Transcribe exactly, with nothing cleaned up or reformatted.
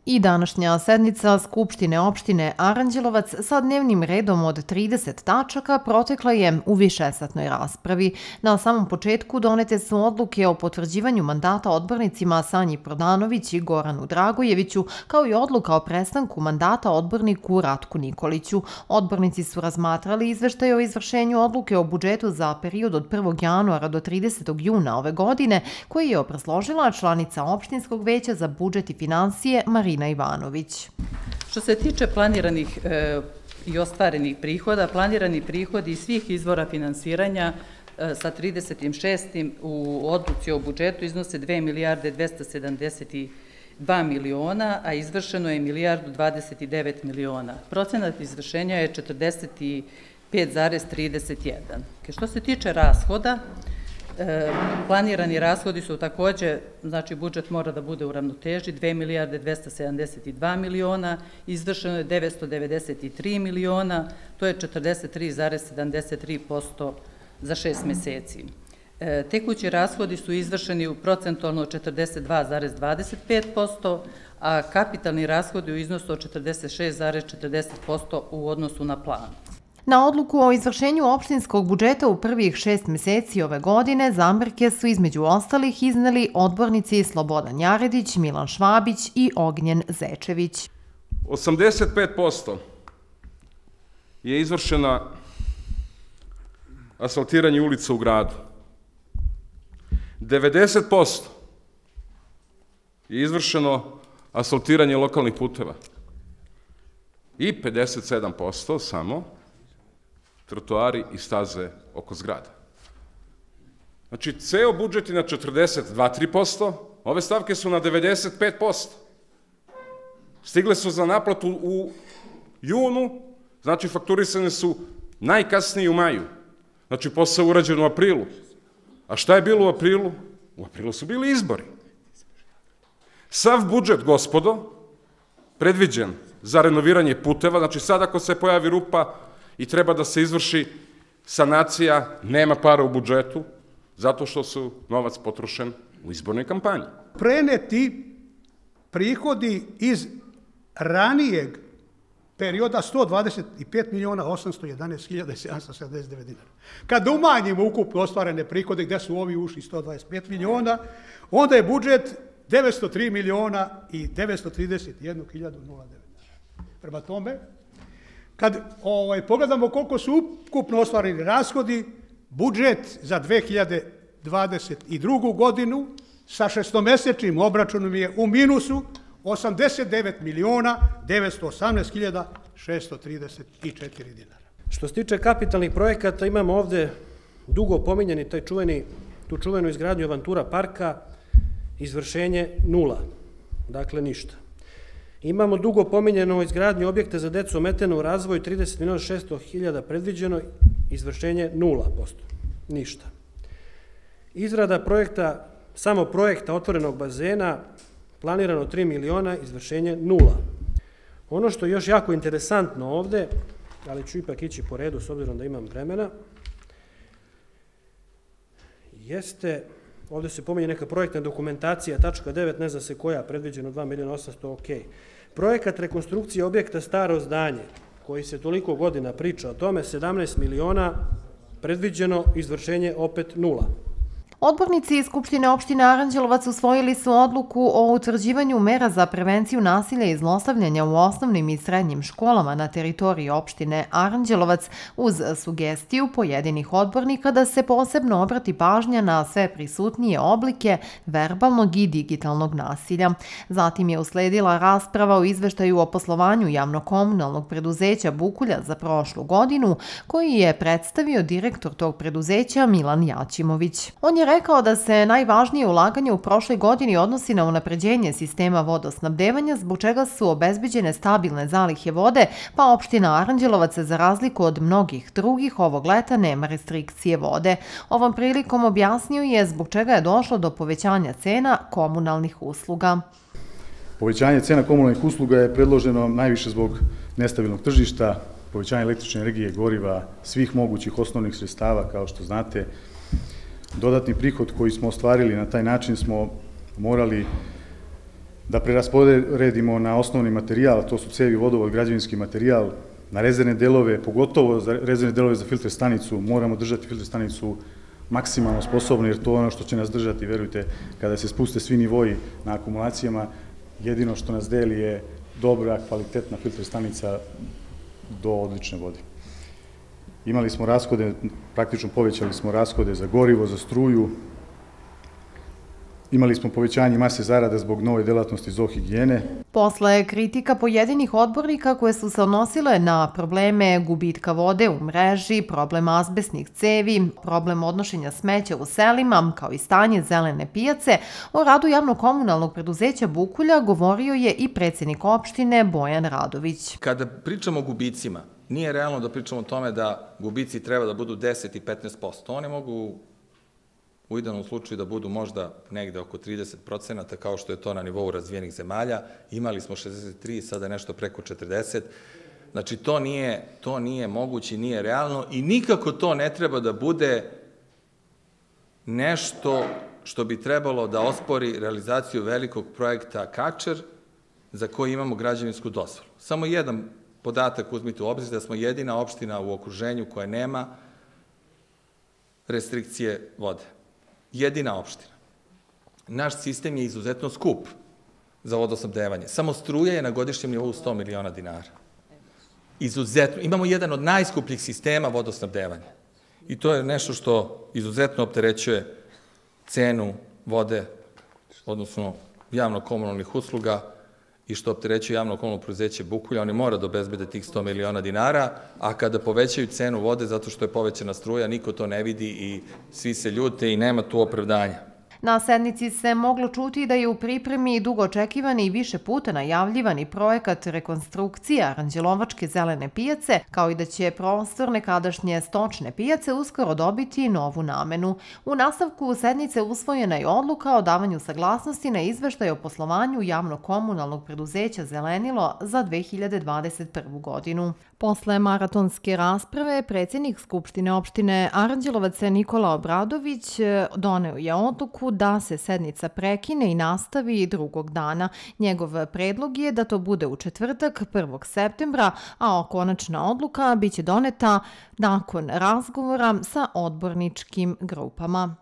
I današnja sednica Skupštine opštine Aranđelovac sa dnevnim redom od trideset tačaka protekla je u višesatnoj raspravi. Na samom početku donete su odluke o potvrđivanju mandata odbornicima Sanji Prodanović i Goranu Dragojeviću, kao i odluka o prestanku mandata odborniku Ratku Nikoliću. Odbornici su razmatrali izveštaj o izvršenju odluke o budžetu za period od prvog januara do tridesetog juna ove godine, koji je obrazložila članica opštinskog veća za budžet i finansije Marina Ivanović. Što se tiče planiranih e, i ostvarenih prihoda, planirani prihodi iz svih izvora finansiranja e, sa tridesetim šestim u odluci o budžetu iznose dve milijarde dvesta sedamdeset dva miliona, a izvršeno je milijardu dvadeset devet miliona. Procenat izvršenja je četrdeset pet zarez trideset jedan. Što se tiče rashoda, planirani rashodi su takođe, znači budžet mora da bude u ravnoteži, dve milijarde dvesta sedamdeset dva miliona, izvršeno je devetsto devedeset tri miliona, to je četrdeset tri zarez sedamdeset tri posto za šest meseci. Tekući rashodi su izvršeni u procentualno četrdeset dva zarez dvadeset pet posto, a kapitalni rashodi u iznosu od četrdeset šest zarez četrdeset posto u odnosu na plan. Na odluku o izvršenju opštinskog budžeta u prvih šest meseci ove godine zamerke su između ostalih izneli odbornici Slobodan Jaredić, Milan Švabić i Ognjen Zečević. osamdeset pet posto je izvršena asfaltiranje ulica u gradu. devedeset posto je izvršeno asfaltiranje lokalnih puteva. I pedeset sedam posto samo trotoari i staze oko zgrada. Znači, ceo budžet je na četrdeset dva zarez tri posto, ove stavke su na devedeset pet posto. Stigle su za naplatu u junu, znači fakturisane su najkasnije u maju. Znači, posao je urađen u aprilu. A šta je bilo u aprilu? U aprilu su bili izbori. Sav budžet, gospodo, predviđen za renoviranje puteva, znači sad ako se pojavi rupa i treba da se izvrši sanacija, nema para u budžetu, zato što su novac potrošen u izbornoj kampanji. Preneti prihodi iz ranijeg perioda sto dvadeset pet miliona osamsto jedanaest hiljada sedamsto sedamdeset devet dinara. Kad umanjimo ukupno ostvarene prihode gde su ovi ušli sto dvadeset pet miliona, onda je budžet devetsto tri miliona i devetsto trideset jednu hiljadu devet. Prema tome, kad ovaj, pogledamo koliko su ukupno ostvareni rashodi, budžet za dve hiljade dvadeset drugu. godinu sa šestomesečnim obračunom je u minusu osamdeset devet miliona devetsto osamnaest hiljada šesto trideset četiri dinara. Što se tiče kapitalnih projekata, imamo ovde dugo pominjeni taj čuveni, tu čuvenu izgradnju Avantura parka, izvršenje nula, dakle ništa. Imamo dugo pominjeno izgradnju objekta za decu ometenu u razvoju, trideset miliona šesto hiljada predviđeno, izvršenje nula posto, ništa. Izrada projekta, samo projekta otvorenog bazena, planirano tri miliona, izvršenje nula. Ono što je još jako interesantno ovde, ali ću ipak ići po redu s obzirom da imam vremena, jeste, ovde se pominje neka projektna dokumentacija, tačka devet, ne zna se koja, predviđeno dva miliona osamsto, ok. Projekat rekonstrukcije objekta Staro zdanje, koji se toliko godina priča o tome, sedamnaest miliona, predviđeno, izvršenje opet nula. Odbornici iz Skupštine opštine Aranđelovac usvojili su odluku o utvrđivanju mera za prevenciju nasilja i zlostavljanja u osnovnim i srednjim školama na teritoriji opštine Aranđelovac uz sugestiju pojedinih odbornika da se posebno obrati pažnja na sve prisutnije oblike verbalnog i digitalnog nasilja. Zatim je usledila rasprava o izveštaju o poslovanju javno-komunalnog preduzeća Bukulja za prošlu godinu, koji je predstavio direktor tog preduzeća Milan Jaćimović. On je rekao da se najvažnije ulaganje u prošloj godini odnosi na unapređenje sistema vodosnabdevanja, zbog čega su obezbeđene stabilne zalihe vode, pa opština Aranđelovac za razliku od mnogih drugih ovog leta nema restrikcije vode. Ovom prilikom objasnio je zbog čega je došlo do povećanja cena komunalnih usluga. Povećanje cena komunalnih usluga je predloženo najviše zbog nestabilnog tržišta, povećanje električne energije, goriva, svih mogućih osnovnih sredstava, kao što znate. Dodatni prihod koji smo ostvarili na taj način smo morali da prerasporedimo na osnovni materijal, to su cevi, vodovod, građevinski materijal, na rezervne delove, pogotovo za rezervne delove za filter stanicu, moramo držati filter stanicu maksimalno sposobno, jer to je ono što će nas držati, verujte, kada se spuste svi nivoji na akumulacijama, jedino što nas deli je dobra, kvalitetna filter stanica do odlične vode. Imali smo rashode, praktično povećali smo rashode za gorivo, za struju, imali smo povećanje mase zarada zbog nove delatnosti zoohigijene. Posle kritika pojedinih odbornika koje su se odnosile na probleme gubitka vode u mreži, problem azbestnih cevi, problem odnošenja smeća u selima, kao i stanje zelene pijace, o radu javno-komunalnog preduzeća Bukulja govorio je i predsjednik opštine Bojan Radović. Kada pričamo o gubicima, nije realno da pričamo o tome da gubici treba da budu deset i petnaest posto. Oni mogu u idealnom slučaju da budu možda negde oko trideset procenata, kao što je to na nivou razvijenih zemalja. Imali smo šezdeset tri, sada nešto preko četrdeset. Znači, to nije, to nije moguće, nije realno i nikako to ne treba da bude nešto što bi trebalo da ospori realizaciju velikog projekta Kačer, za koji imamo građevinsku dozvolu. Samo jedan podatak uzmite u obzir, da smo jedina opština u okruženju koja nema restrikcije vode. Jedina opština. Naš sistem je izuzetno skup za vodosnabdevanje. Samo struja je na godišnjem nivou sto miliona dinara. Izuzetno. Imamo jedan od najskupljih sistema vodosnabdevanja. I to je nešto što izuzetno opterećuje cenu vode, odnosno javno-komunalnih usluga, i što opterećuje javno-komunalno preduzeće Bukulja. Oni mora da obezbede tih sto miliona dinara, a kada povećaju cenu vode zato što je povećana struja, niko to ne vidi i svi se ljute i nema tu opravdanja. Na sednici se moglo čuti da je u pripremi dugo očekivani i više puta najavljivani projekat rekonstrukcije Aranđelovačke zelene pijace, kao i da će prostor nekadašnje stočne pijace uskoro dobiti novu namenu. U nastavku sednice usvojena je odluka o davanju saglasnosti na izveštaj o poslovanju javno-komunalnog preduzeća Zelenilo za dve hiljade dvadeset prvu godinu. Posle maratonske rasprave, predsjednik Skupštine opštine Aranđelovac Nikola Obradović doneo je odluku da se sednica prekine i nastavi drugog dana. Njegov predlog je da to bude u četvrtak, prvog septembra, a konačna odluka biće doneta nakon razgovora sa odborničkim grupama.